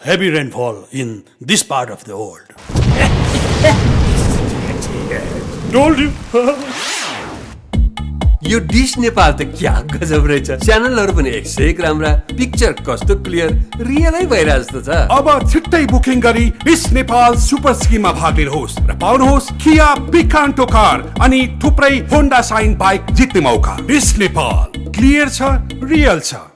heavy rainfall in this part of the world. Told you. यो dish Nepal त क्या गजब रहेछ। च्यानलहरु पनि 101 राम्रा, पिक्चर कस्तो क्लियर, रियलै भइरा जस्तो छ। अब छिट्टै बुकिङ गरी डिश नेपाल सुपर स्किममा भाग लिनुहोस् र पाउनुहोस् किया पिकान्टो कार अनि थुप्रै होन्डा साइन बाइक जित्ने मौका। डिश नेपाल क्लियर छ, रियल छ।